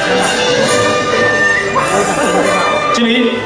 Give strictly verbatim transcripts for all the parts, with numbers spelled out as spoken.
敬礼。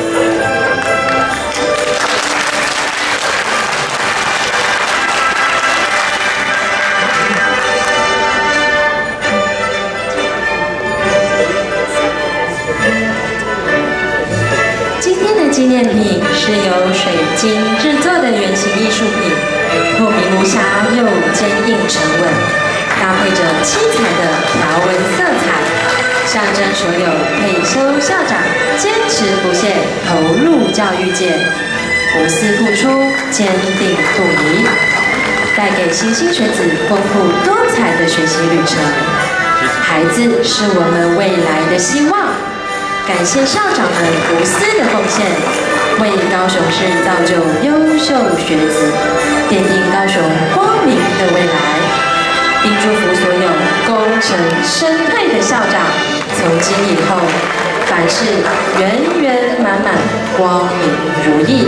今天的纪念品是由水晶制作的圆形艺术品，透明无瑕又坚硬沉稳，搭配着七彩的条纹色彩，象征所有退休校长坚持不懈投入教育界，无私付出，坚定不移，带给新兴学子丰富多彩的学习旅程。孩子是我们未来的希望。感谢校长们无私的奉献，为高雄市造就优秀学子，奠定高雄光明的未来，并祝福所有功成身退的校长，从今以后凡事圆圆满满，光明如意。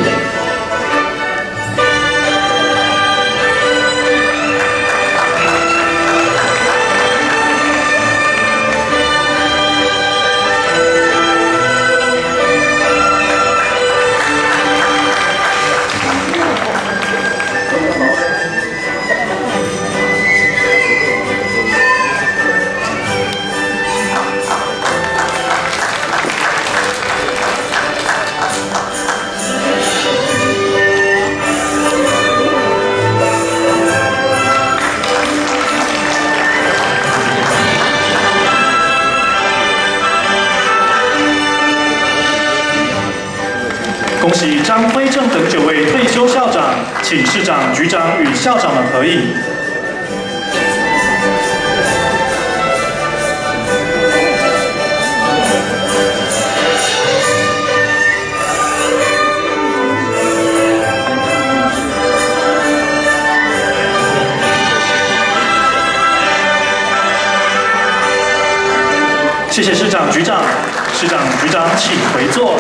恭喜张辉正等九位退休校长，请市长、局长与校长们合影。谢谢市长、局长，市长、局长请回座。